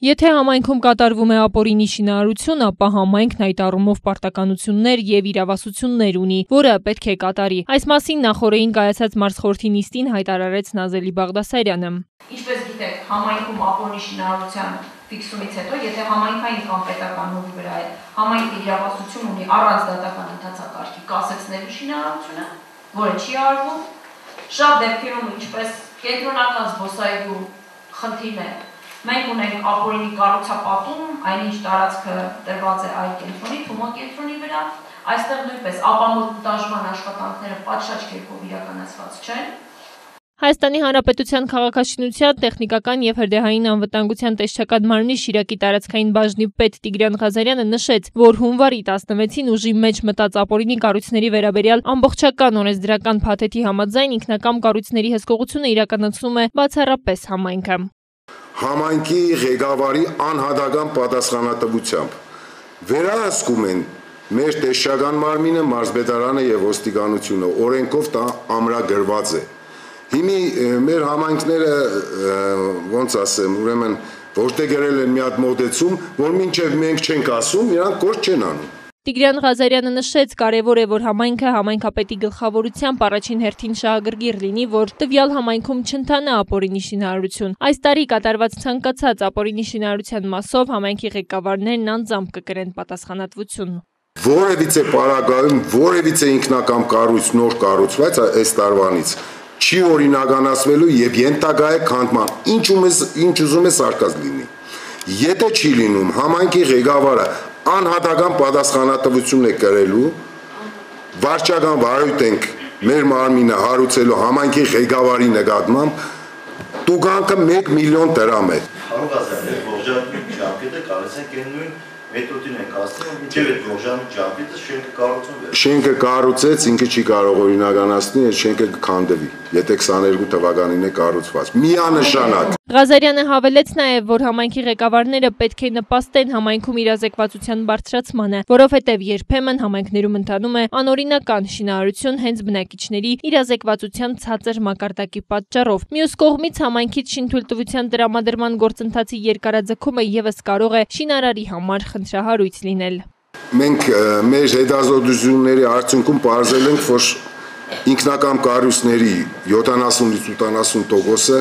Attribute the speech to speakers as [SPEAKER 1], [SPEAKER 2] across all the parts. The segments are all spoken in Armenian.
[SPEAKER 1] Եթե համայնքում կատարվում է ապօրինի շինարարություն, ապա համայնքն այդ առումով պարտականություններ եւ իրավասություններ ունի, որը պետք է կատարի։ Այս մասին նախորդին կայացած մարզխորհրդի նիստին հայտարարեց Նազելի Բաղդասարյանը։
[SPEAKER 2] Ինչպես գիտեք, համայնքում ապօրինի շինարարության ֆիքսումից հետո, եթե համայնքային կամ պետական հողի վրա է, համայնքը իրավասություն ունի առանց դատական ընթացակարգի կասեցնելու շինարարությունը, որը չի արվում։ Շատ դեպքերում, ինչպես կենտրոնական զբոսայգու խնդիրն է, մենք ունենք ապօրինի կառուցապատում, այնինչ տարածքը տրված է այլ կենտրոնի, Թումո կենտրոնի վրա, այստեղ նույնպես ապամոնտաժման աշխատանքները պատշաճ կերպով իրականացված չեն։
[SPEAKER 1] Հայաստանի Հանրապետության քաղաքաշինության, տեխնիկական եւ հրդեհային անվտանգության տեսչական մարմնի Շիրակի տարածքային բաժնի պետ Տիգրան Ղազարյանը նշեց, որ հունվարի 16-ին ուժի մեջ մտած ապօրինի կառույցների վերաբերյալ ամբողջական օրենսդրական փաթեթի համաձայն ինքնակամ կառույցների հսկողությունը իրականացնում է բացառապես համայնքը։
[SPEAKER 3] Համայնքի ղեկավարի անհատական պատասխանատվությամբ վերահսկում են մեր տեսչական մարմինը, մարզպետարանը եւ ոստիկանությունը, օրենքով դա ամրագրված է։ Հիմի մեր համայնքները, ոնց ասեմ, ուրեմն որտեղ գրել են մի հատ մոտեցում, որ մինչև մենք չենք ասում, իրանք գործ չեն անում։
[SPEAKER 1] Տիգրան Ղազարյանը նշեց, կարևոր է, որ համայնքը համայնքապետի գլխավորությամբ առաջին հերթին շահագրգիռ լինի, որ տվյալ համայնքում չընթանա ապօրինի շինարարություն։ Այս տարի կատարված ցանկացած ապօրինի շինարարության մասով համայնքի ղեկավարներն անձամբ կկրեն պատասխանատվություն։
[SPEAKER 3] Որևիցե պարագայում, որևիցե ինքնակամ կառույց նոր կառուցված այս տարվանից չի օրինականացվելու եւ ենթակա է քանդման, ինչ ուզում է սարկած լինի։ Եթե չի լինում, համայնքի ղեկավարը անհատական պատասխանատվություն է կրելու, վարչական վարույթ ենք մեր մարմինը հարուցելու համայնքի ղեկավարի նկատմամբ, տուգանքը 1 միլիոն դրամ է։
[SPEAKER 4] Կարող ասել, ողջամիտ ջամփետը կարես են կեննույն մեթոդին ենք ասում, ինչև այդ ողջամիտ ջամփետը շենքը կառուցում է։
[SPEAKER 3] Շենքը կառուցեց, ինքը չի կարող օրինականացնի, այդ շենքը կքանդվի, եթե 22 թվականին է կառուցված։ Միանշանակ։
[SPEAKER 1] Ղազարյանը հավելեց նաև, որ համայնքի ղեկավարները պետք է նպաստեն համայնքում իրազեկվածության բարձրացմանը, որովհետև երբեմն համայնքներում ընթանում է անօրինական շինարարություն հենց բնակիչների իրազեկվածության ցածր մակարդակի պատճառով։ Մյուս կողմից համայնքից շինթույլտվության տրամադրման գործընթացի երկարաձգումը ևս կարող է շինարարի համար խնդրահարույց լինել։
[SPEAKER 3] Մենք մեր հետազոտությունների արդյունքում պարզել ենք, որ ինքնակամ կառույցների 70-ից 80%-ը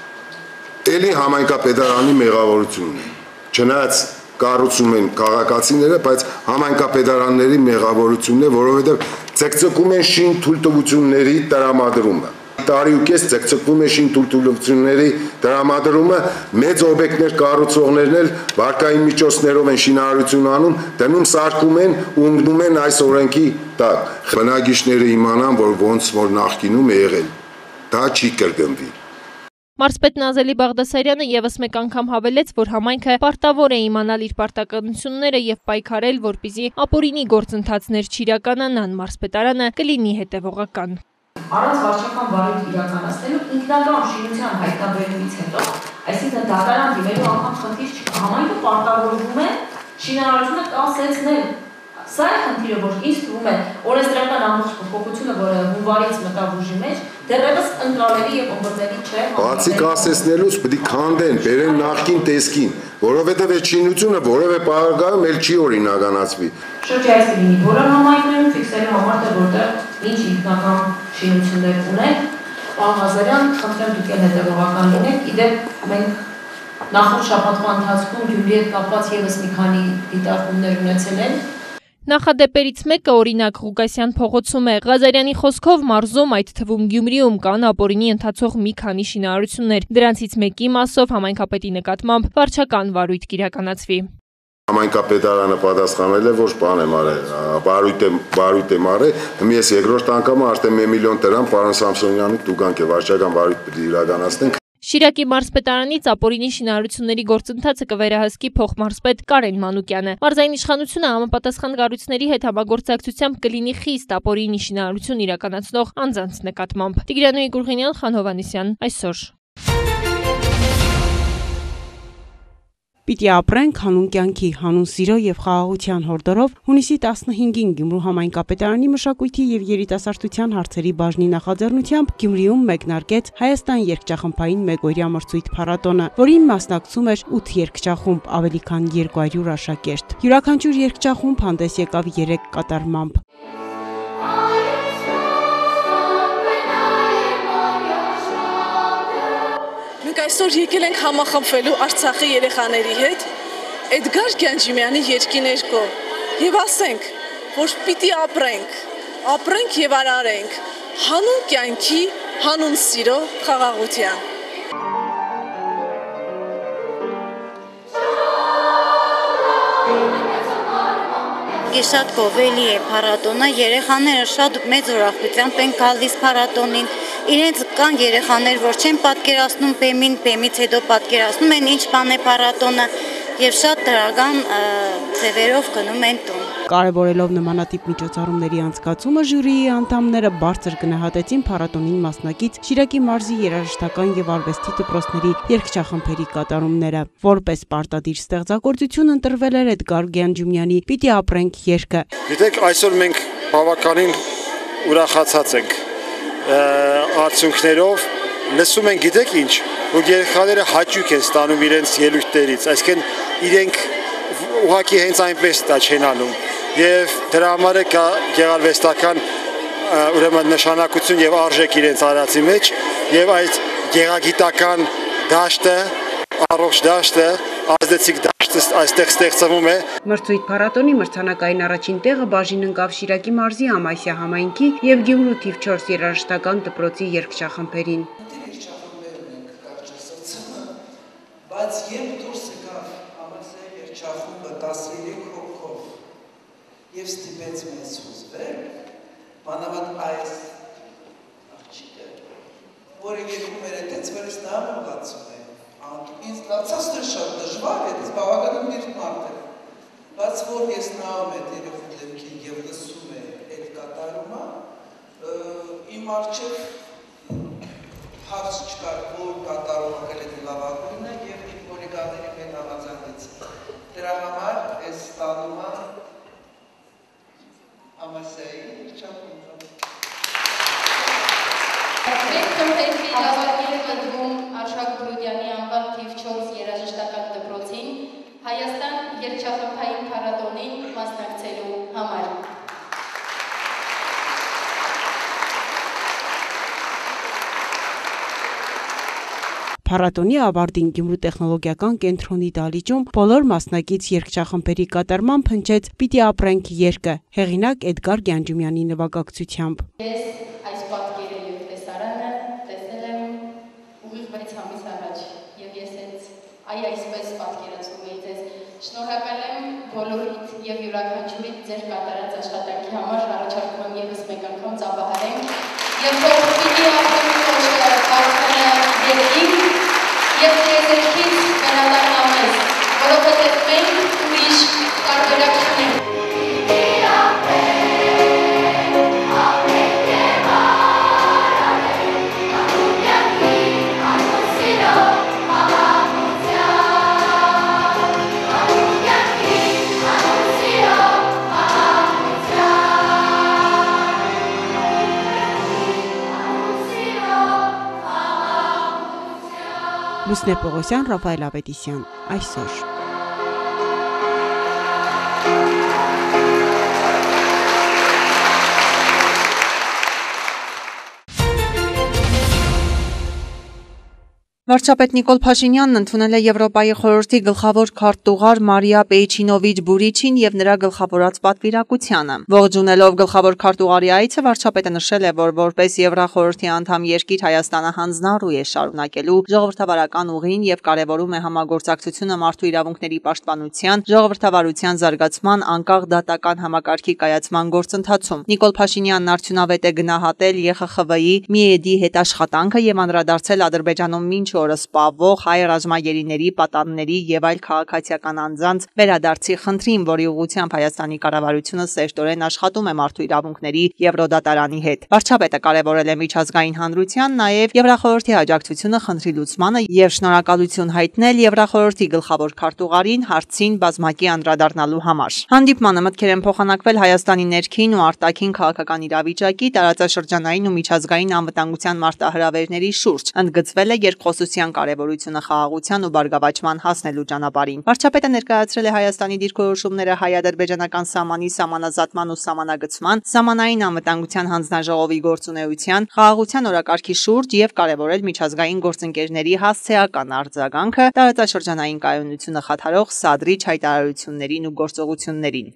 [SPEAKER 3] էլի համայնքապետարանի մեղավորությունն է։ Չնայած կառուցում են քաղաքացիները, բայց համայնքապետարանների մեղավորությունն է, որովհետև ցկցկում են շինթույլտվությունների տրամադրումը։ Տարիուկես ցկցկում է շինթույլտվությունների տրամադրումը, մեծ օբյեկտներ կառուցողներն էլ վարկային միջոցներով են շինարարություն անում, դնում սարքում են ու ընկնում են այս օրենքի տակ։ Բնակիչները իմանան, որ ոնց որ նախկինում է եղել, դա չի կրկնվի։
[SPEAKER 1] Մարզպետ Նազելի Բաղդասարյանը ևս մեկ անգամ հավելեց, որ համայնքը պարտավոր է իմանալ իր պարտականությունները եւ պայքարել, որպեսզի ապօրինի գործընթացներ չիրականանան, մարզպետարանը կլինի հետևողական։
[SPEAKER 2] Առանց վարչական վարույթ իրականացնելու ինքնակամ շինության հայտնաբերումից հետո, այսինքն դատարան դիմելու անգամ խնդիր չկա, համայնքը պարտավորվում է շինարարությունը կասեցնել։ Սա է խնդիրը, որ ինձ թվում է օրենսդրական ամբողջ փոփոխությունը, որը հունվարից մտավ ուժի մեջ, դեռևս ընտրալելի եւ ըմբռնելի չէ։
[SPEAKER 3] Բացի կասեցնելուց պետք է քանդեն, բերեն նախկին տեսքին, որովհետեւ այդ շինությունը որևէ պարագայում էլ չի օրինականացվի։
[SPEAKER 2] Շրջայց լինի բոլոր համայնքներում ֆիքսելու համար, թե որտեղ ինչ ինքնական շինություններ ունեն։ Պարոն Ղազարյան, խնդրեմ դուք էլ հետևողական լինեք։ Իդեպ մենք նախորդ շաբաթվա ընթացքում Գյումրիի հետ կապված ևս մի քանի դիտարկումներ ունեցել ենք։
[SPEAKER 1] Նախադեպերից մեկը օրինակ Ղուկասյան փողոցում է։ Ղազարյանի խոսքով մարզում, այդ թվում Գյումրիում կան ապօրինի ընթացող մի քանի շինարարություններ։ Դրանցից մեկի մասով համայնքապետի նկատմամբ վարչական վարույթ կիրականացվի։
[SPEAKER 3] Համայնքապետարանը պատասխանել է, որ բան եմ արել, վարույթ եմ արել, ես երկրորդ անգամը արդեն 1 միլիոն դրամ պարոն Սամսոնյանի տուգանք է վարչական վարույթ պետք է իրականացնենք։
[SPEAKER 1] Շիրակի մարզպետարանից ապօրինի շինարարությունների գործընթացը կվերահսկի փոխմարզպետ Կարեն Մանուկյանը։ Մարզային իշխանությունը համապատասխան կառույցների հետ համագործակցությամբ կլինի խիստ ապօրինի շինարարություն իրականացնող անձանց նկատմամբ։ Տիգրան Գուրգենյան, Խան Հովհաննիսյան, այսօր։
[SPEAKER 5] Պիտի ապրենք հանուն կյանքի, հանուն սիրո եւ խաղաղության հորդորով հունիսի 15-ին Գյումրու համայնքապետարանի մշակույթի եւ երիտասարդության հարցերի բաժնի նախաձեռնությամբ Գյումրիում մեկնարկեց Հայաստան երգչախմբային մեկօրյա մրցույթ փառատոնը, որին մասնակցում էր 8 երգչախումբ, ավելի քան 200 աշակերտ։ Յուրաքանչյուր երգչախումբ հանդես եկավ 3 կատարմամբ։
[SPEAKER 6] Մենք այսօր եկել ենք համախմբվելու Արցախի երեխաների հետ Էդգար Գյանջիմյանի երգի ներքո եւ ասենք, որ պիտի ապրենք եւ արարենք հանուն կյանքի, հանուն սիրո, խաղաղության։
[SPEAKER 7] Շատ գովելի է փառատոնը, երեխաները շատ մեծ ուրախությամբ են գալիս փառատոնին, իրենց կան երեխաներ, որ չեն պատկերացնում բեմին, բեմից հետո պատկերացնում են ինչ բան է փառատոնը եւ շատ դրական ձևերով գնում են տուն։
[SPEAKER 5] Կարևորելով նմանատիպ միջոցառումների անցկացումը, ժյուրիի անդամները բարձր գնահատեցին փառատոնին մասնակից Շիրակի մարզի երաժշտական եւ արվեստի դպրոցների երգչախմբերի կատարումները։ Որպես պարտադիր ստեղծագործություն ընտրվել էր Էդգար Գյանջիմյանի «Պիտի ապրենք» երգը։
[SPEAKER 8] Գիտեք, այսօր մենք բավականին ուրախացած ենք արդյունքներով, լսում ենք, գիտեք ինչ, որ երեխաները հաճույք են ստանում իրենց ելույթներից, այսինքն իրենք ուղղակի հենց այնպես դա չեն անում եւ դրա համար է կա գեղարվեստական ուրեմն նշանակություն եւ արժեք իրենց արածի մեջ եւ այդ գեղագիտական դաշտը, առողջ դաշտը, ազդեցիկ դաշտը այստեղ ստեղծվում է։
[SPEAKER 5] Մրցույթ փառատոնի մրցանակային առաջին տեղը բաժին ընկավ Շիրակի մարզի Ամասիա համայնքի եւ Գյումրու թիվ 4 երաժշտական դպրոցի երգչախմբերին։
[SPEAKER 9] Բայց երբ դուրս եկավ Ամասիա երգչախումբը 13 հոգով եւ ստիպեց մեզ հուզվել, մանավանդ այս աղջիկը, որը երգում էր այդպես վերս նա մոռացում է, ինձ լացած էր շատ դժվար, այդպես բավականին միրտ մարդ է, բայց որ ես նայում եմ երեխու դեմքին եւ լսում եմ այդ կատարումը, իմ առջեւ հարց չկար, որ կատարումը կլինի լավագույնը եւ իմ գոլեգաների հետ համաձայնեց։ Դրա համար այս տանումը Ամասիայի երգչախումբը։
[SPEAKER 10] Մենք քննեցի լավագույն կդվում Արշակ Բրուդյանի անվան թիվ 4 երաժշտական դպրոցին Հայաստան երգչախմբային փառատոնին մասնակցելու համար։
[SPEAKER 5] Փառատոնի ավարտին Գյումրու տեխնոլոգիական կենտրոնի դահլիճում բոլոր մասնակից երգչախմբերի կատարմամբ հնչեց «Պիտի ապրենք» երգը, հեղինակ Էդգար Գյանջիմյանի նվագակցությամբ։
[SPEAKER 10] Ես այս պատկերը եւ տեսարանը տեսել եմ ուղիղ 6 ամիս առաջ եւ ես այսպես պատկերացնում էի ձեզ։ Շնորհակալ եմ բոլորիդ եւ յուրաքանչյուրիդ ձեր կատարած աշխատանքի համար, առաջարկում եմ եւս մեկ անգամ ծափահարենք եւ թող պիտի ապրենք երգին եւ ձեզերքից վերադառնալիս, որովհետեւ մենք ուրիշ տարբերակ չունենք։
[SPEAKER 5] Լուսնե Պողոսյան, Ռաֆայել Ավետիսյան, այսօր։
[SPEAKER 11] Վարչապետ Նիկոլ Փաշինյանն ընդունել է Եվրոպայի խորհրդի գլխավոր քարտուղար Մարիա Պեյչինովիչ Բուրիչին եւ նրա գլխավորած պատվիրակությանը։ Ողջունելով գլխավոր քարտուղարի այցը, վարչապետը նշել է, որ որպես Եվրախորհրդի անդամ երկիր Հայաստանը հանձնառու է շարունակելու ժողովրդավարական ուղին եւ կարեւորում է համագործակցությունը մարդու իրավունքների պաշտպանության, ժողովրդավարության զարգացման, անկախ դատական համակարգի կայացման գործընթացում։ Նիկոլ Փաշինյանն արդյունավետ է գնահատել ԵԽԽՎ-ի ՄԻԵԴ-ի հետ աշխատանքը եւ անդրադարձել Ադրբեջանում մինչ օրը սպառվող հայ ռազմագերիների, պատանների եւ այլ քաղաքացիական անձանց վերադարձի խնդրին, որի ուղղությամբ Հայաստանի կառավարությունը սերտորեն աշխատում է մարդու իրավունքների Եվրոդատարանի հետ։ Վարչապետը կարևորել է միջազգային հանրության, նաեւ Եվրախորհրդի աջակցությունը խնդրի լուծմանը եւ շնորհակալություն հայտնել Եվրախորհրդի գլխավոր քարտուղարին հարցին բազմակի անդրադառնալու համար։ Հանդիպմանը մտքեր են փոխանակվել Հայաստանի ներքին ու արտաքին քաղաքական իրավիճակի, տարածաշրջանային ու միջազգային անվտանգության մարտահրավերների շուրջ, ընդգծվել է երկխոսության կարևորությունը խաղաղության ու բարգավաճման հասնելու ճանապարհին։ Վարչապետը ներկայացրել է Հայաստանի դիրքորոշումները հայ-ադրբեջանական սահմանի սահմանազատման ու սահմանագծման, սահմանային անվտանգության հանձնաժողովի գործունեության, խաղաղության օրակարգի շուրջ եւ կարևորել միջազգային գործընկերների հասցեական արձագանքը տարածաշրջանային կայունությունը խաթարող սադրիչ հայտարարություններին ու գործողություններին։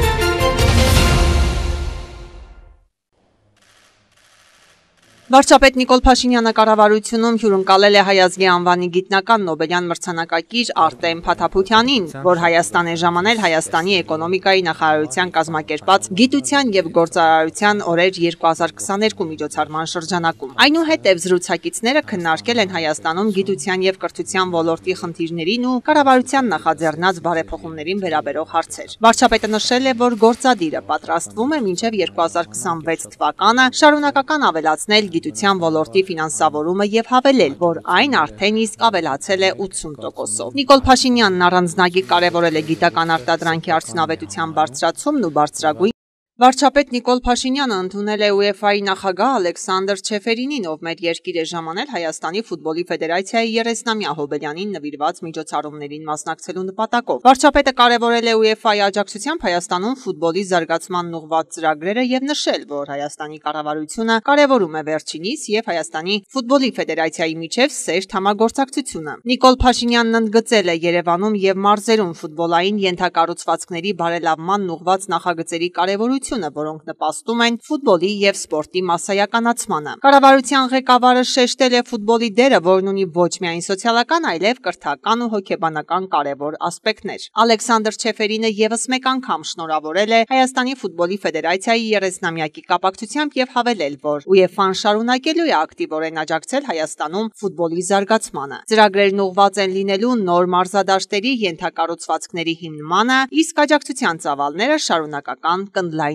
[SPEAKER 11] Վարչապետ Նիկոլ Փաշինյանը կառավարությունում հյուրընկալել է Հայ ազգի անվանի գիտնական Նոբելյան մրցանակակիր Արտեմ Փաթափությանին, որ Հայաստան է ժամանել Հայաստանի էկոնոմիկայի նախարարության կազմակերպած Գիտության եւ գործարարության օրեր 2022 միջոցառման շրջանակում։ Այնուհետև զրուցակիցները քննարկել են Հայաստանում գիտության եւ կրթության ոլորտի խնդիրներին ու կառավարության նախաձեռնած բարեփոխումներին վերաբերող հարցեր։ Վարչապետը նշել է, որ գործադիրը պատրաստվում է մինչև 2026 թվականը շարունակական ավելացնել գիտության ոլորտի ֆինանսավորումը եւ հավելել, որ այն արդեն իսկ ավելացել է 80%-ով։ Նիկոլ Փաշինյանն առանձնագիր կարևորել է գիտական արտադրանքի արդյունավետության բարձրացումն ու բարձրագույն Վարչապետ Նիկոլ Փաշինյանը ընդունել է UEFA-ի նախագահ Ալեքսանդր Չեֆերինին, ով մեր երկիր է ժամանել Հայաստանի ֆուտբոլի ֆեդերացիայի 30-ամյա հոբելյանին նվիրված միջոցառումներին մասնակցելու նպատակով։ Վարչապետը կարևորել է UEFA-ի աջակցությամբ Հայաստանում ֆուտբոլի զարգացմանն ուղղված ծրագրերը եւ նշել, որ Հայաստանի կառավարությունը կարևորում է վերջինիս եւ Հայաստանի ֆուտբոլի ֆեդերացիայի միջև սերտ համագործակցությունը։ Նիկոլ Փաշինյանն ընդգծել է Երևանում եւ մարզերում ֆուտբոլային ենթակառուցվածքների բարելավմանն ուղղված նախագծերի կարևորությունը, որոնք նպաստում են ֆուտբոլի եւ սպորտի մասսայականացմանը։ Կառավարության ղեկավարը շեշտել է ֆուտբոլի դերը, որն ունի ոչ միայն սոցիալական, այլև կրթական ու հոգեբանական կարևոր ասպեկտներ։ Ալեքսանդր Չեֆերինը եւս մեկ անգամ շնորհավորել է Հայաստանի ֆուտբոլի ֆեդերացիայի 30-ամյակի կապակցությամբ եւ հավելել, որ UEFA-ն շարունակելու է ակտիվորեն աջակցել Հայաստանում ֆուտբոլի զարգացմանը։ Ծրագրերն ուղղված են լինելու նոր մարզադաշտերի ենթակառուցվածքների հիմնմանը, իսկ աջակցության ծավալները շարունակական կընդլայնվեն։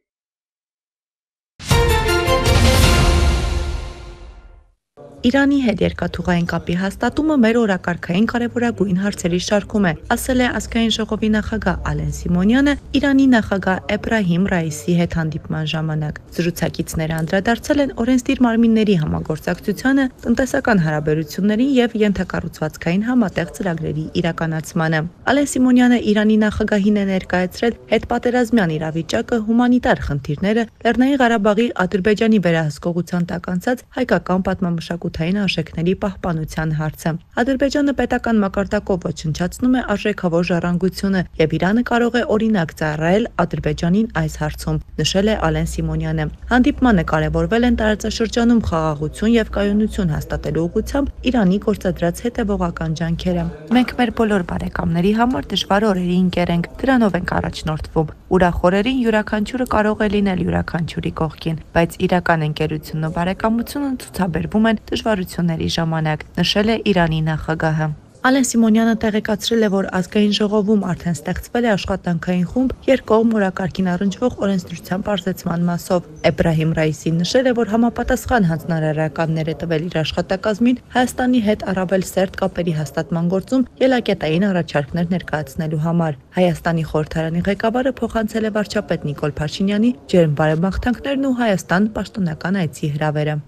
[SPEAKER 12] Իրանի հետ երկաթուղային կապի հաստատումը մեր օրակարգային կարևորագույն հարցերի շարքում է, ասել է ազգային ժողովի նախագահ Ալեն Սիմոնյանը Իրանի նախագահ Էբրահիմ Ռայիսի հետ հանդիպման ժամանակ։ Զրուցակիցները անդրադարձել են օրենսդիր մարմինների համագործակցությանը, տնտեսական հարաբերություններին եւ ենթակառուցվածքային համատեղ ծրագրերի իրականացմանը։ Ալեն Սիմոնյանը Իրանի նախագահին է ներկայացրել հետպատերազմյան իրավիճակը, հումանիտար խնդիրները, Լեռնային Ղարաբաղի Ադրբեջանի վերահսկողության տակ անցած հայկական պատմամշակութային արժեքների պահպանության հարցը։ Ադրբեջանը պետական մակարդակով ոչնչացնում է արժեքավոր ժառանգությունը եւ Իրանը կարող է օրինակ ծառայել Ադրբեջանին այս հարցում, նշել է Ալեն Սիմոնյանը։ Հանդիպմանը կարևորվել են տարածաշրջանում խաղաղություն եւ կայունություն հաստատելու ուղղությամբ Իրանի գործադրած հետեւողական ջանքերը։ Մենք մեր բոլոր բարեկամների համար դժվար օրերի ընկեր ենք, դրանով ենք առաջնորդվում։ Ուրախ օրերին յուրաքանչյուրը կարող է լինել յուրաքանչյուրի կողքին, բայց իրական ընկերությունն ու բարեկամությունը ցուցաբերվում են դժվարությունների ժամանակ, նշել է Իրանի նախագահը։ Ալեն Սիմոնյանը տեղեկացրել է, որ ազգային ժողովում արդեն ստեղծվել է աշխատանքային խումբ երկկողմ օրակարգին առնչվող օրենսդրության պարզեցման մասով։ Էբրահիմ Ռայիսին նշել է, որ համապատասխան հանձնարարականներ է տվել իր աշխատակազմին Հայաստանի հետ առավել սերտ կապերի հաստատման գործում ելակետային առաջարկներ ներկայացնելու համար։ Հայաստանի խորհրդարանի ղեկավարը փոխանցել է վարչապետ Նիկոլ Փաշինյանի ջերմ բարեմաղթանքներն ու Հայաստան պաշտոնական այցի հրավերը։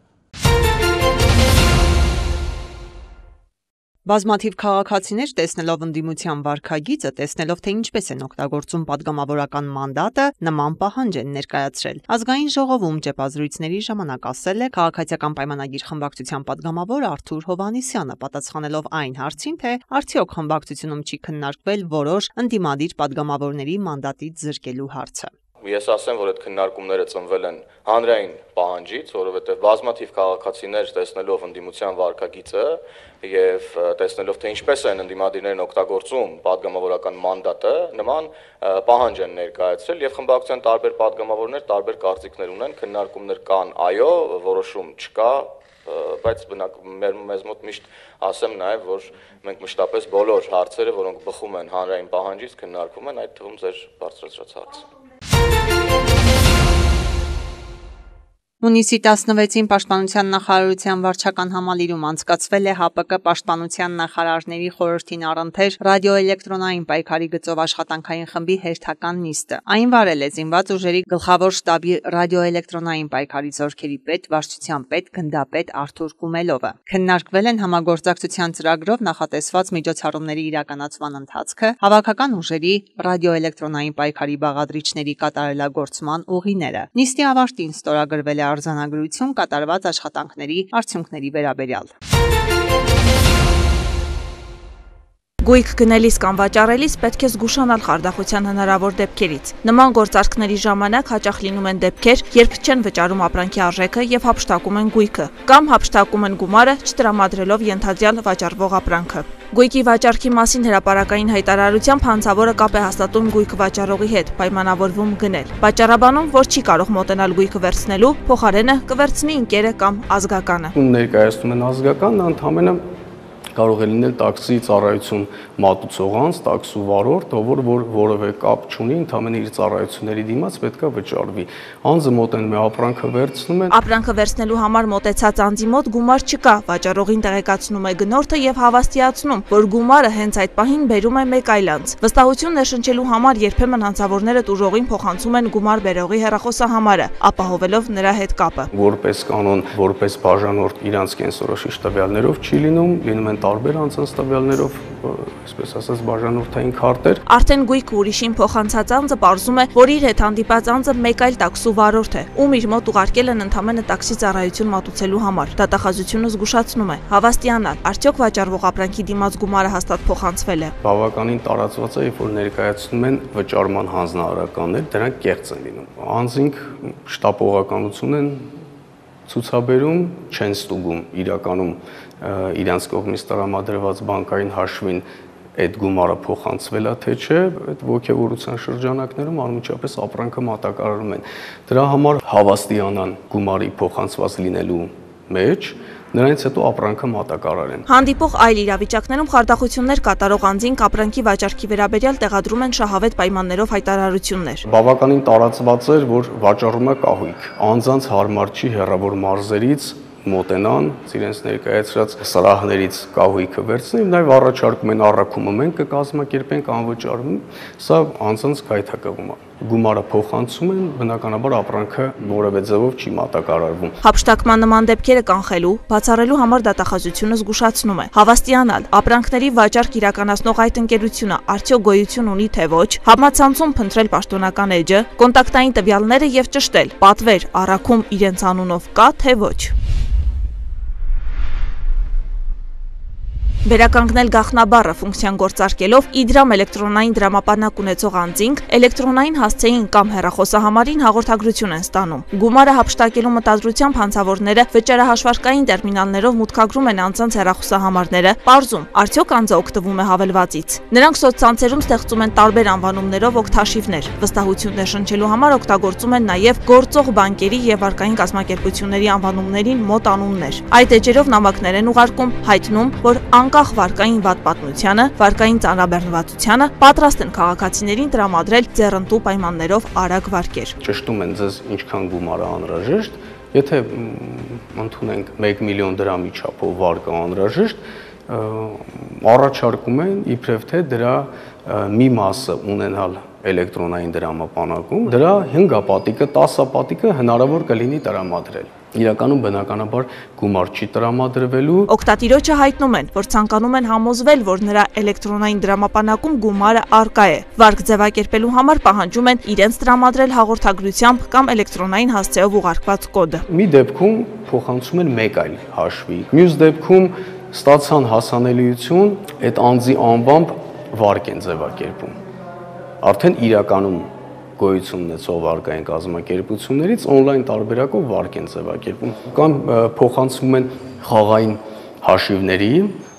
[SPEAKER 11] Բազմաթիվ քաղաքացիներ տեսնելով ընդդիմության վարքագիծը, տեսնելով թե ինչպես են օգտագործում падգամավորական մանդատը, նման պահանջ են ներկայացրել։ Ազգային ժողովում ճեպազրույցների ժամանակ ասել է քաղաքացիական պայմանագիր խմբակցության падգամավոր Արթուր Հովհաննիսյանը, պատասխանելով այն հարցին, թե արդյոք խմբակցությունում չի քննարկվել որոշ ընդդիմադիր падգամավորների մանդատից զրկելու հարցը։
[SPEAKER 13] Ես ասեմ, որ այդ քննարկումները ծնվել են հանրային պահանջից, որովհետև բազմաթիվ քաղաքացիներ տեսնելով ընդդիմության վարքագիծը եւ տեսնելով թե ինչպես են ընդդիմադիրներն օգտագործում падգամավորական մանդատը, նման պահանջ են ներկայացրել եւ խմբակցության տարբեր падգամավորներ տարբեր կարծիքներ ունեն, քննարկումներ կան, այո, որոշում չկա, բայց մեզ մոտ միշտ ասեմ նաև, որ մենք մշտապես բոլոր հարցերը, որոնք բխում են հանրային պահանջից, քննարկում են, այդ թվում ձեր բարձրացրած հարցը։
[SPEAKER 11] Հունիսի 16-ին Պաշտպանության նախարարության վարչական համալիրում անցկացվել է ՀԱՊԿ Պաշտպանության նախարարների խորհրդին առընթեր ռադիոէլեկտրոնային պայքարի գծով աշխատանքային խմբի հերթական նիստը։ Այն վարել է Զինված ուժերի գլխավոր շտաբի ռադիոէլեկտրոնային պայքարի զորքերի պետ, վարչության պետ, գնդապետ Արթուր Կումելովը։ Քննարկվել են համագործակցության ծրագրով նախատեսված միջոցառումների իրականացման ընթացքը, հավաքական ուժերի ռադիոէլեկտրոնային պայքարի բաղադրիչների կատարելագործման ուղիները։ Նիստի ավարտին ստորագրվել է արձանագրություն կատարված աշխատանքների արդյունքների վերաբերյալ։
[SPEAKER 14] Գույք գնելիս կամ վաճառելիս պետք է զգուշանալ խարդախության հնարավոր դեպքերից։ Նման գործարքների ժամանակ հաճախ լինում են դեպքեր, երբ չեն վճարում ապրանքի արժեքը եւ հափշտակում են գույքը, կամ հափշտակում են գումարը, չտրամադրելով ենթադրյալ վաճառվող ապրանքը։ Գույքի վաճառքի մասին հրապարակային հայտարարությամբ հանցավորը կապ է հաստատում գույքը վաճառողի հետ, պայմանավորվում գնել։ Վաճառաբանում, որ չի կարող մոտենալ գույքը վերցնելու, փոխարենը կվերցնի ընկերը կամ ազգականը։
[SPEAKER 15] Ներկայացնում են ազգական, նա ընդհանրապես կարող է լինել տաքսի ծառայություն մատուցող անձ, տաքսու վարորդ, որ որևէ կապ չունի, ընդհանրապես իր ծառայությունների դիմաց պետքա վճարվի։ Անձը մոտենում է ապրանքը վերցնում է։
[SPEAKER 14] Ապրանքը վերցնելու համար մոտեցած անձի մոտ գումար չկա, վաճառողին տեղեկացնում է գնորդը եւ հավաստիացնում, որ գումարը հենց այդ պահին բերում է մեկ այլ անձ։ Վստահություն ներշնչելու համար երբեմն հանցավորները տուժողին փոխանցում են գումար բերողի հեռախոսահամարը, ապահովելով նրա հետ կապը։
[SPEAKER 15] Որպես կանոն, որպես բաժանորդ իրանց կենսորոշիչ տվյալներով չի լինում են տարբեր անձանց տվյալներով, այսպես ասած, բաժանորդային քարտեր։
[SPEAKER 14] Արդեն գույքը ուրիշին փոխանցած անձը պարզում է, որ իր հետ հանդիպած անձը մեկ այլ տաքսու վարորդ է, ում իր մոտ ուղարկել են ընդամենը տաքսի ծառայություն մատուցելու համար։ Դատախազությունը զգուշացնում է հավաստիանալ, արդյոք վաճառվող ապրանքի դիմաց գումարը հաստատ փոխանցվել է։
[SPEAKER 15] Բավականին տարածված է, երբ որ ներկայացնում են վճարման հանձնարարականներ, դրանք կեղծ են լինում։ Անձինք շտապողականություն են ցուցաբերում, չեն ստուգում իրականում իրանց կողմից տրամադրված բանկային հաշվին այդ գումարը փոխանցվել է թե չէ, այդ ոգևորության շրջանակներում անմիջապես ապրանքը մատակարարում են։ Դրա համար հավաստիանան գումարի փոխանցված լինելու մեջ, նրանից հետո ապրանքը մատակարարեն։
[SPEAKER 14] Հանդիպող այլ իրավիճակներում խարդախություններ կատարող անձին ապրանքի վաճառքի վերաբերյալ տեղադրում են շահավետ պայմաններով հայտարարություններ։
[SPEAKER 15] Բավականին տարածված էր, որ վաճառում է կահույք։ Անձանց հարմար չի հեռավոր մարզերից մոտենան, իրենց ներկայացրած սրահներից կահույքը վերցնեն, նաև առաջարկում են առաքումը մենք կկազմակերպենք անվճարում, սա անձանց գայթակղում է։ Գումարը փոխանցում են, բնականաբար ապրանքը որևէ ձևով չի մատակարարվում։
[SPEAKER 14] Հափշտակման նման դեպքերը կանխելու, բացառելու համար դատախազությունը զգուշացնում է հավաստիանալ ապրանքների վաճառք իրականացնող այդ ընկերությունը արդյոք գոյություն ունի թե ոչ, համացանցում փնտրել պաշտոնական էջը, կոնտակտային տվյալները եւ ճշտել, պատվեր, առաքում իրենց անունով կա թե ոչ։ Վերականգնել գաղտնաբառը ֆունկցիան գործարկելով Իդրամ էլեկտրոնային դրամապանակ ունեցող անձինք էլեկտրոնային հասցեին կամ հեռախոսահամարին հաղորդագրություն են ստանում։ Գումարը հափշտակելու մտադրությամբ հանցավորները վճարահաշվարկային տերմինալներով մուտքագրում են անձանց հեռախոսահամարները, պարզում, արդյոք անձը օգտվում է հավելվածից։ Նրանք սոցցանցերում ստեղծում են տարբեր անվանումներով օգտաշիվներ։ Վստահություն ներշնչելու համար օգտագործում են նաև գործող բանկերի եւ վարկային կազմակերպությունների անվանումներին մոտ անուններ։ Այդ էջերով նամակներ են ուղարկում, հայտնում, որ անկախ վարկային վատ պատմությանը, վարկային ծանրաբեռնվածությանը պատրաստ են քաղաքացիներին տրամադրել ձեռնտու պայմաններով արագ վարկեր։
[SPEAKER 15] Ճշտում են ձեզ ինչքան գումար է անհրաժեշտ, եթե ընդունենք 1 միլիոն դրամի չափով վարկ անհրաժեշտ, առաջարկում են իբրև թե դրա մի մասը ունենալ էլեկտրոնային դրամապանակում, դրա 5-պատիկը, 10-պատիկը հնարավոր կլինի տրամադրել։ Իրականում բնականաբար գումար չի տրամադրվելու։
[SPEAKER 14] Օգտատիրոջը հայտնում են, որ ցանկանում են համոզվել, որ նրա էլեկտրոնային դրամապանակում գումարը առկա է։ Վարկ ձևակերպելու համար պահանջում են իրենց տրամադրել հաղորդագրությամբ կամ էլեկտրոնային հասցեով ուղարկված կոդը։
[SPEAKER 15] Մի դեպքում փոխանցում են մեկ այլ հաշվի։ Մյուս դեպքում ստացան հասանելիություն, այդ անձի անվամբ վարկ են ձևակերպում։ Արդեն իրականում գոյություն ունեցող վարկային կազմակերպություններից on-line տարբերակով վարկ են ձևակերպում կամ փոխանցվում են խաղային հաշիվների,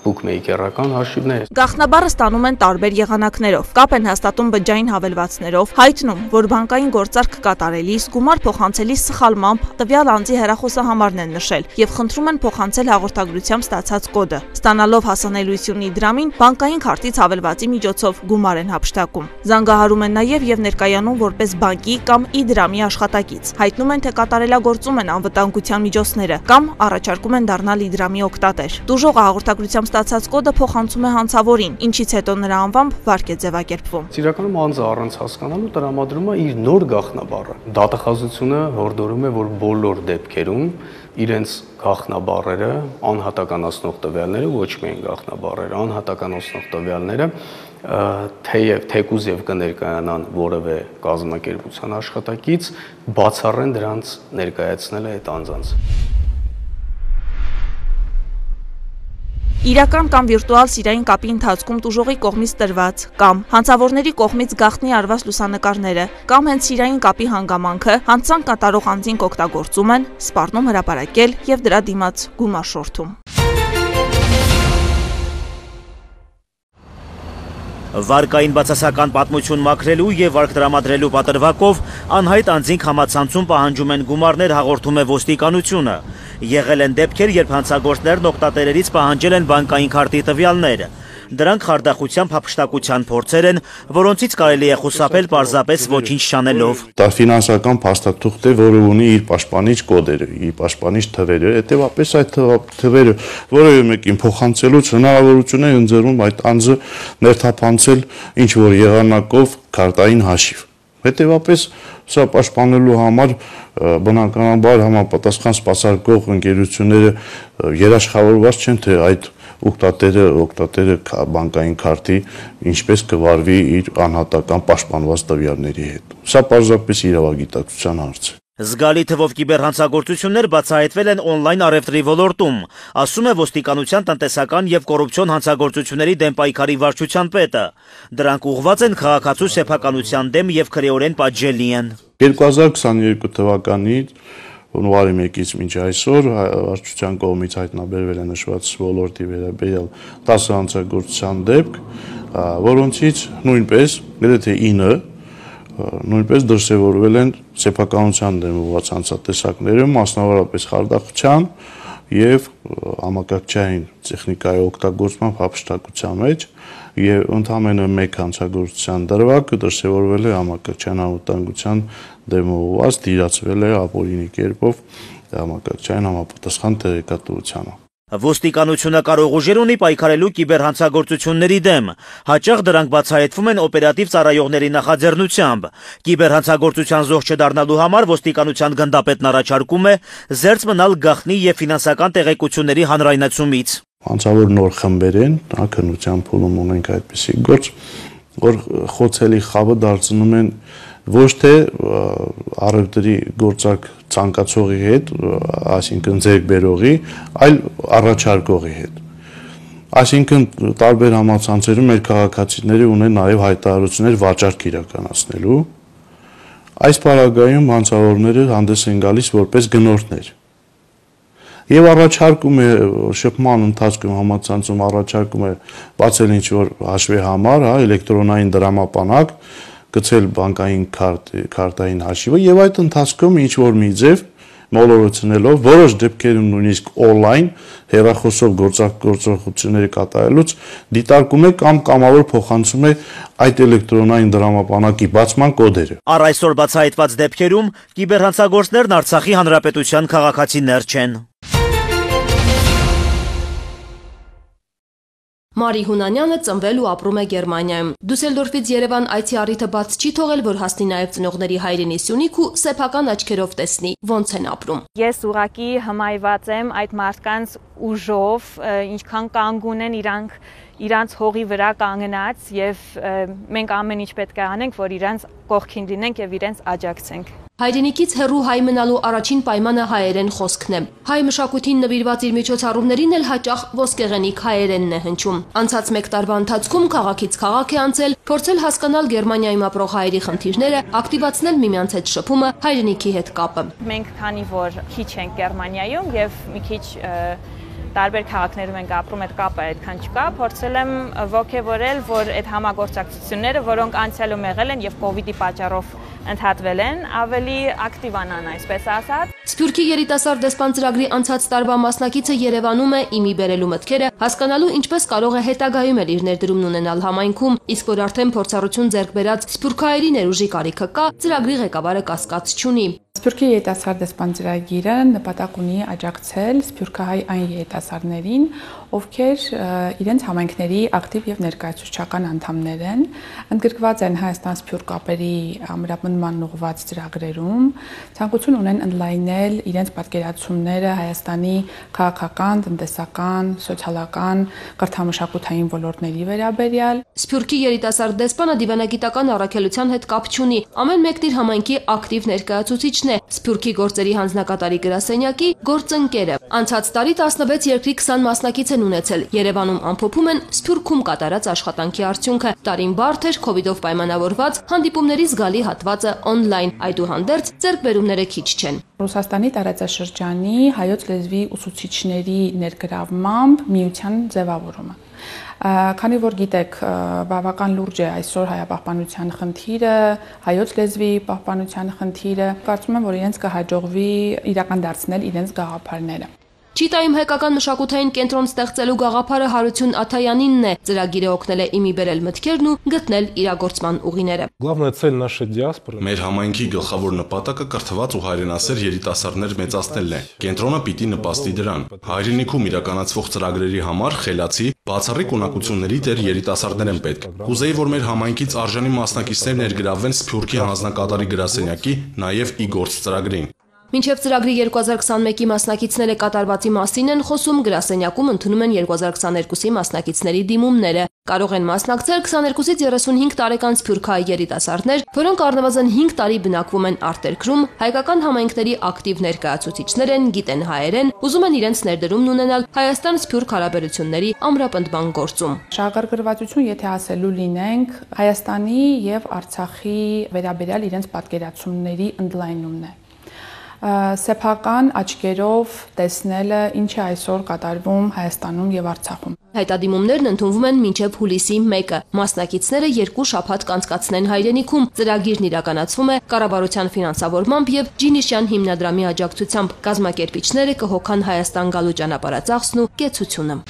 [SPEAKER 15] բուքմեյքերական հաշիվներ։
[SPEAKER 14] Գաղտնաբառը ստանում են տարբեր եղանակներով, կապ են հաստատում բջջային հավելվածներով, հայտնում, որ բանկային գործարք կատարելիս գումար փոխանցելիս սխալմամբ տվյալ անձի հեռախոսահամարն են նշել եւ խնդրում են փոխանցել հաղորդագրությամբ ստացած կոդը։ Ստանալով հասանելիություն Իդրամին, բանկային քարտից հավելվածի միջոցով գումար են հափշտակում։ Զանգահարում են նաեւ եւ ներկայանում որպես բանկի կամ Իդրամի աշխատակից։ Հայտնում են, թե կատարելագործում են անվտանգության միջոցները կամ առաջարկում են դառնալ Իդրամի օգտատեր։ Դուժողը հաղորդագրությամբ ստացած կոդը փոխանցում է հանցավորին, ինչից հետո նրա անվամբ վարկ է ձևակերպվում։
[SPEAKER 15] Իրականում անձը առանց հասկանալու տրամադրում է իր նոր գաղտնաբառը։ Դատախազությունը հորդորում է, որ բոլոր դեպքերում իրենց գաղտնաբառերը, անհատականացնող տվյալները, ոչ միայն գաղտնաբառերը, անհատականացնող տվյալները թեկուզ եւ կներկայանան որևէ կազմակերպության աշխատակից, բացառեն դրանց ներկայացնելը այդ անձանց։
[SPEAKER 14] Իրական կամ վիրտուալ սիրային կապի ընթացքում տուժողի կողմից տրված կամ հանցավորների կողմից գաղտնի արված լուսանկարները կամ հենց սիրային կապի հանգամանքը հանցանք կատարող անձին օգտագործում են, սպառնում հրապարակել եւ դրա դիմաց գումար շորթում։
[SPEAKER 16] Վարկային բացասական պատմություն մաքրելու եւ վարկ տրամադրելու պատրվակով անհայտ անձինք համացանցում պահանջում են գումարներ, հաղորդում է ոստիկանությունը։ Եղել են դեպքեր, երբ հանցագործներն օգտատերերից պահանջել են բանկային քարտի տվյալներ։ Դրանք խարդախությամբ հափշտակության փորձեր են, որոնցից կարելի է խուսափել պարզապես ոչինչ չանելով։
[SPEAKER 17] Դա ֆինանսական փաստաթուղթ է, որը ունի իր պաշտպանիչ կոդերը, իր պաշտպանիչ թվերը, հետեւաբար այդ թվերը որևէ մեկին փոխանցելուց հնարավորություն է ընձեռում այդ անձը ներթափանցել ինչ որ եղանակով քարտային հաշիվ։ Հետևաբար սա պաշտպանելու համար բնականաբար համապատասխան սպասարկող ընկերությունները երաշխավորված չեն, թե այդ օգտատերը բանկային քարտի ինչպես կվարվի իր անհատական պաշտպանված տվյալների հետ։ Սա պարզապես իրավագիտակցության հարց է։
[SPEAKER 16] Զգալի թվով կիբերհանցագործություններ բացահայտվել են օնլայն առևտրի ոլորտում, ասում է ոստիկանության տնտեսական եւ կոռուպցիոն հանցագործությունների դեմ պայքարի վարչության պետը։ Դրանք ուղղված են քաղաքացու սեփականության դեմ եւ քրեորեն պատժելի են։
[SPEAKER 17] 2022 թվականից հունվարի 1-ից մինչ այսօր վարչության կողմից հայտնաբերվել է նշված ոլորտի վերաբերյալ 10 հանցագործության դեպք, որոնցից նույնպես գրեթե 9 նույնպես դրսևորվել են սեփականության դեմ ուղղված հանցատեսակները, մասնավորապես խարդախության եւ համակարգչային տեխնիկայի օգտագործման հափշտակության մեջ եւ ընդամենը մեկ հանցագործության դրվագ դրսևորվել է համակարգչային անվտանգության դեմ ուղղված, դիրացվել է ապօրինի կերպով համակարգչային համապատասխան տեղեկատվությանը։
[SPEAKER 16] Ոստիկանությունը կարող ուժեր ունի պայքարելու կիբերհանցագործությունների դեմ, հաճախ դրանք բացահայտվում են օպերատիվ ծառայողների նախաձեռնությամբ։ Կիբերհանցագործության զոհ չդառնալու համար ոստիկանության գնդապետն առաջարկում է զերծ մնալ գաղտնի եւ ֆինանսական տեղեկությունների հանրայնացումից։
[SPEAKER 17] Հանցավոր նոր խմբեր են, քննության փուլում ունենք այդպիսի գործ, որ խոցելի խավը դարձնում են ոչ թե առևտրի գործարք ցանկացողի հետ, այսինքն ձեռքբերողի, այլ առաջարկողի հետ։ Այսինքն տարբեր համացանցերում մեր քաղաքացիները ունեն նաև հայտարարություններ վաճառք իրականացնելու։ Այս պարագայում հանցավորները հանդես են գալիս որպես գնորդներ։ Եվ առաջարկում է շփման ընթացքում համացանցում առաջարկում է բացել ինչ-որ հաշվի համար, էլեկտրոնային դրամապանակ, գցել բանկային քարտային հաշիվը եւ այդ ընթացքում ինչ-որ մի ձև մոլորեցնելով որոշ դեպքերում նույնիսկ օնլայն հեռախոսով գործողությունների կատարելուց դիտարկում է կամ կամավոր փոխանցում է այդ էլեկտրոնային դրամապանակի բացման կոդերը։
[SPEAKER 16] Առ այսօր բացահայտված դեպքերում կիբերհանցագործներն Արցախի հանրապետության քաղաքացիներ չեն։
[SPEAKER 18] Մարի Հունանյանը ծնվել ու ապրում է Գերմանիայում։ Դուսելդորֆից Երևան այցի առիթը բաց չի թողել, որ հասնի նաև ծնողների հայրենի Սյունիք ու սեփական աչքերով տեսնի ոնց են ապրում։
[SPEAKER 19] Ես ուղղակի հմայված եմ այդ մարդկանց ուժով, ինչքան կանգ ունեն իրանց հողի վրա կանգնած եւ մենք ամեն ինչ պետք է անենք, որ իրանց կողքին լինենք եւ իրենց աջակցենք։
[SPEAKER 18] Հայրենիքից հեռու հայ մնալու առաջին պայմանը հայերեն խոսքն է։ Հայ մշակույթին նվիրված իր միջոցառումներին էլ հաճախ ոսկեղենիկ հայերենն է հնչում։ Անցած մեկ տարվա ընթացքում քաղաքից քաղաք է անցել, փորձել հասկանալ Գերմանիայում ապրող հայերի խնդիրները, ակտիվացնել միմյանց հետ շփումը, հայրենիքի հետ կապը։
[SPEAKER 19] Մենք քանի որ քիչ ենք Գերմանիայում եւ մի քիչ տարբեր քաղաքներում ենք ապրում, այդ կապը այդքան չկա, փորձել եմ ողջևորել, որ այդ համագործակցությունները, որոնք անցյալում եղել են եւ կոവിഡ്ի պատճառով ընդհատվել են, ավելի ակտիվանան, այսպես ասած։
[SPEAKER 18] Սփյուռքի երիտասարդ դեսպան ծրագրի անցած տարվա մասնակիցը Երևանում է իմի բերելու մտքերը, հասկանալու ինչպես կարող է հետագայում էլ իր ներդրումն ունենալ համայնքում, իսկ որ արդեն փորձառություն ձեռք բերած սփյուռքահայերի ներուժի կարիքը կա, ծրագրի ղեկավարը կասկած չունի։
[SPEAKER 20] Սփյուռքի երիտասարդ դեսպան ծրագիրը նպատակ ունի աջակցել սփյուռքահայ այն երիտասարդներին, ովքեր իրենց համայնքների ակտիվ եւ ներկայացուցչական անդամներ են, ընդգրկված են Հայաստան-Սփյուռք կապերի ամրապնդման ուղղված ծրագրերում, ցանկություն ունեն ընդլայնել իրենց պատկերացումները Հայաստանի քաղաքական, տնտեսական, սոցիալական, կրթամշակութային ոլորտների վերաբերյալ։
[SPEAKER 18] Սփյուռքի երիտասարդ դեսպանը դիվանագիտական առաքելության հետ կապ չունի, ամեն մեկն իր համայնքի ակտիվ ներկայացուցիչն է, Սփյուռքի գործերի հանձնակատարի գրասենյակի գործընկերը։ Անցած տարի 16 երկրի 20 մասնակից են ունեցել, Երևանում ամփոփում են Սփյուռքում կատարած աշխատանքի արդյունքը։ Տարին բարդ էր, քովիդով պայմանավորված, հանդիպումների զգալի հատվածը օնլայն, այդուհանդերձ ձեռքբերումները քիչ չեն։
[SPEAKER 20] Ռուսաստանի տարածաշրջանի հայոց լեզվի ուսուցիչների ներգրավմամբ միության ձևավորումը։ Քանի որ գիտեք, բավական լուրջ է այսօր հայապահպանության խնդիրը, հայոց լեզվի պահպանության խնդիրը, կարծում եմ, որ իրենց կհաջողվի իրական դարձնել իրենց գաղափարները։
[SPEAKER 18] Չիտայում հայկական մշակութային կենտրոն ստեղծելու գաղափարը Հարություն Աթայանինն է, ծրագիրը օգնել է իմի բերել մտքերն ու գտնել իրագործման ուղիները։
[SPEAKER 21] Մեր համայնքի գլխավոր նպատակը կրթված ու հայրենասեր երիտասարդներ մեծացնելն է։ Կենտրոնը պիտի նպաստի դրան։ Հայրենիքում իրականացվող ծրագրերի համար խելացի, բացառիկ ունակությունների տեր երիտասարդներ են պետք։ Կուզեի, որ մեր համայնքից արժանի մասնակիցներ ներգրավվեն Սփյուռքի հանձնակատարի գրասենյակի, նաև ի գործ ծրագրին։
[SPEAKER 18] Մինչև ծրագրի 2021-ի մասնակիցները կատարվածի մասին են խոսում, գրասենյակում ընդունում են 2022-ի մասնակիցների դիմումները։ Կարող են մասնակցել 22-ից 35 տարեկան սփյուռքահայ երիտասարդներ, որոնք առնվազն 5 տարի բնակվում են արտերկրում, հայկական համայնքների ակտիվ ներկայացուցիչներ են, գիտեն հայերեն, ուզում են իրենց ներդրումն ունենալ Հայաստան-Սփյուռք հարաբերությունների ամրապնդման գործում։
[SPEAKER 20] Շահագրգռվածություն, եթե ասելու լինենք, Հայաստանի եւ Արցախի վերաբերյալ իրենց պատկերացումների ընդլայնումն է։ Սեփական աչքերով տեսնելը ինչ է այսօր կատարվում Հայաստանում եւ Արցախում։
[SPEAKER 18] Հայտադիմումներն ընդունվում են մինչև հուլիսի 1-ը։ Մասնակիցները 2 շաբաթ կանցկացնեն հայրենիքում։ Ծրագիրն իրականացվում է կառավարության ֆինանսավորմամբ եւ Ջինիշյան հիմնադրամի աջակցությամբ։ Կազմակերպիչները կհոգան Հայաստան գալու ճանապարհածախսն ու կեցությունը։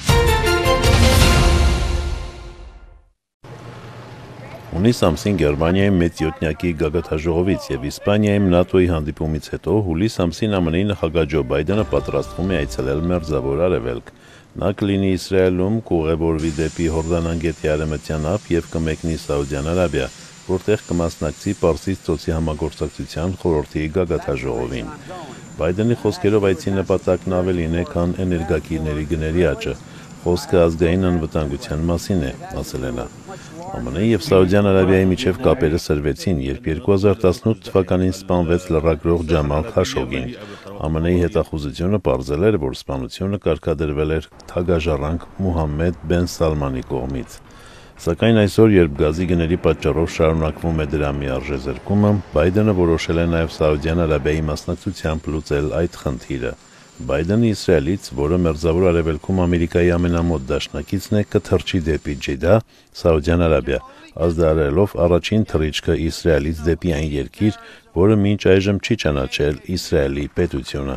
[SPEAKER 22] Հունիս ամսին Գերմանիայում մեծ յոթնյակի գագաթաժողովից եւ Իսպանիայում ՆԱՏՕ-ի հանդիպումից հետո հուլիս ամսին ԱՄՆ-ի նախագահ Ջո Բայդենը պատրաստվում է այցելել Մերձավոր Արևելք։ Նա կլինի Իսրայելում, կուղևորվի դեպի Հորդանան-գետի արևմտյան ափ եւ կմեկնի Սաուդյան Արաբիա, որտեղ կմասնակցի Պարսից ծոցի համագործակցության խորհրդի գագաթաժողովին։ Բայդենի խոսքերով այցի նպատակն ավելին է, քան էներգակիրների գների աճը։ Խոսքը ազգային անվտանգության մասին է, ասել է նա։ ԱՄՆ-ի եւ Սաուդյան Արաբիայի միջև կապերը սրվեցին, երբ 2018 թվականին սպանվեց լրագրող Ջամալ Խաշոգին։ ԱՄՆ-ի հետախուզությունը պարզել էր, որ սպանությունը կարգադրվել էր թագաժառանգ Մուհամմեդ բեն Սալմանի կողմից։ Սակայն այսօր, երբ գազի գների պատճառով շարունակվում է դրա մի արժեզրկումը, Բայդենը որոշել է նաև Սաուդյան Արաբիայի մասնակցությամբ լուծել այդ խնդիրը։ Բայդենը Իսրայելից, որը Մերձավոր Արևելքում Ամերիկայի ամենամոտ դաշնակիցն է, կթռչի դեպի Ջիդա, Սաուդյան Արաբիա, ազդարելով առաջին թռիչքը Իսրայելից դեպի այն երկիր, որը մինչ այժմ չի ճանաչել Իսրայելի պետությունը։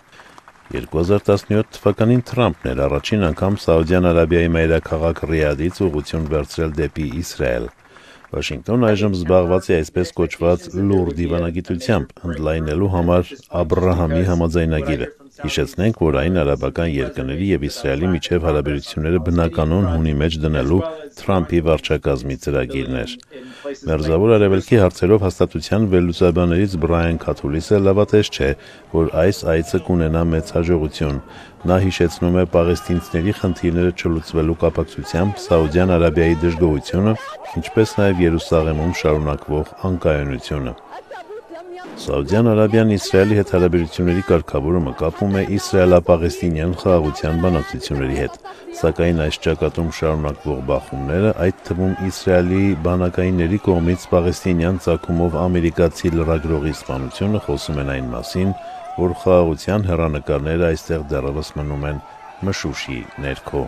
[SPEAKER 22] 2017 թվականին Թրամփն էր առաջին անգամ Սաուդյան Արաբիայի մայրաքաղաք Ռիադից ուղղություն վերցրել դեպի Իսրայել։ Վաշինգտոնը այժմ զբաղված է այսպես կոչված լուր դիվանագիտությամբ, ընդլայնելու համար Աբրահամի համաձայնագիրը։ Հիշեցնենք, որ այն արաբական երկրների եւ Իսրայելի միջև հարաբերությունները բնականon հունի մեջ դնելու Թրամփի վարչակազմի ծրագիրն էր։ Մերձավոր Արևելքի հարցերով հաստատության վերլուծաբաններից Բրայան Քաթուլիսը լավատես չէ, որ այս այցը կունենա մեծ հաջողություն։ Նա հիշեցնում է պաղեստինցիների խնդիրները չլուծվելու կապակցությամբ Սաուդյան Արաբիայի դժգոհությունը, ինչպես նաև Երուսաղեմում շարունակվող անկայունությունը։ Սաուդյան Արաբիան Իսրայելի հետ հարաբերությունների կարգավորումը կապում է իսրայելա-պաղեստինյան խաղաղության բանակցությունների հետ, սակայն այս ճակատում շարունակվող բախումները, այդ թվում Իսրայելի բանակայինների կողմից պաղեստինյան ծագումով ամերիկացի լրագրողի սպանությունը խոսում են այն մասին, որ խաղաղության հեռանկարները այստեղ դեռևս մնում են մշուշի ներքո։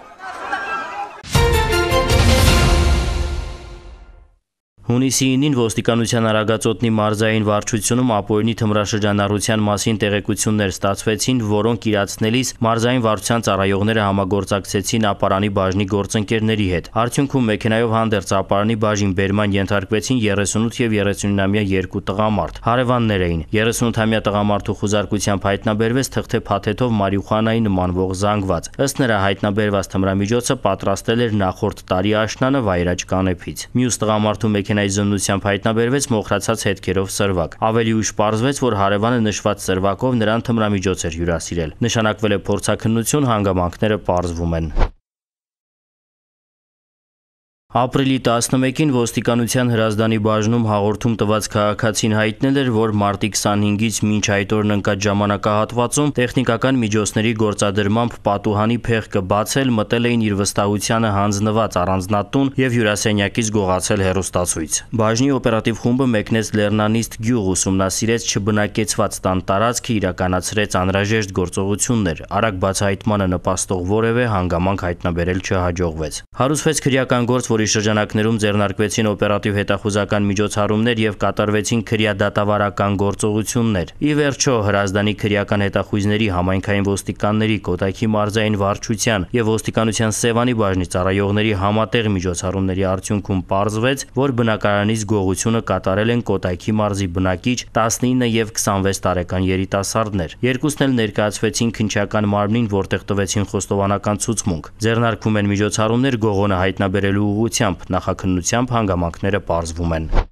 [SPEAKER 2] Հունիսի 9-ին ոստիկանության Արագածոտնի մարզային վարչությունում ապօրինի թմրաշրջանառության մասին տեղեկություններ ստացվեցին, որոնք իրացնելիս մարզային վարչության ծառայողները համագործակցեցին ապարանի բաժնի գործընկերների հետ։ Արդյունքում մեքենայով հանդերձ ապարանի բաժին բերման ենթարկվեցին 38 եւ 39-ամյա երկու տղամարդ։ Հարևաններ էին։ 38-ամյա տղամարդու խուզարկությամբ հայտնաբերվեց թղթե փաթեթով մարիխուանայի նմանվող զանգված։ Ըստ նրա հայտնաբերված թմրամիջոցը պատրաստել էր նախորդ տարի աշնանը վայրաճ կանեփից։ Մյուս տղամարդու մեքենայի զննությամբ հայտնաբերվեց մոխրացած հետքերով սրվակ։ Ավելի ուշ պարզվեց, որ հարևանը նշված սրվակով նրան թմրամիջոց էր հյուրասիրել։ Նշանակվել է փորձաքննություն, հանգամանքները պարզվում են։ Ապրիլի 11-ին ոստիկանության հրազդանի բաժնում հաղորդում տված քաղաքացին հայտնել էր, որ մարտի 25-ից մինչ այդ օրն ընկած ժամանակահատվածում տեխնիկական միջոցների գործադրմամբ պատուհանի փեղկը բացել, մտել էին իր վստահությանը հանձնված առանձնատուն եւ հյուրասենյակից գողացել հեռուստացույց։ Բաժնի օպերատիվ խումբը մեկնեց Լեռնանիստ գյուղ, ուսումնասիրեց չբնակեցված տան տարածքը, իրականացրեց անհրաժեշտ գործողություններ։ Արագ բացահայտմանը նպաստող որևէ հանգամանք հայտնաբերել չհաջողվեց։ Հարուցվեց քրեական գործ, որի շրջանակներում ձեռնարկվեցին օպերատիվ հետախուզական միջոցառումներ եւ կատարվեցին քրեադատավարական գործողություններ։ Ի վերջո հրազդանի քրեական հետախույզների, համայնքային ոստիկանների, Կոտայքի մարզային վարչության եւ ոստիկանության Սևանի բաժնի ծառայողների համատեղ միջոցառումների արդյունքում պարզվեց, որ բնակարանից գողությունը կատարել են Կոտայքի մարզի բնակիչ 19 եւ 26 տարեկան երիտասարդներ։ Երկուսն էլ ներկայացվեցին քննչական մարմնին, որտեղ տվեցին խոստովանական ցուցմունք։ Ձեռնարկվում են միջոցառումներ գողոնը հայտնաբերելու ուղղությամբ, նախաքննությամբ հանգամանքները պարզվում են։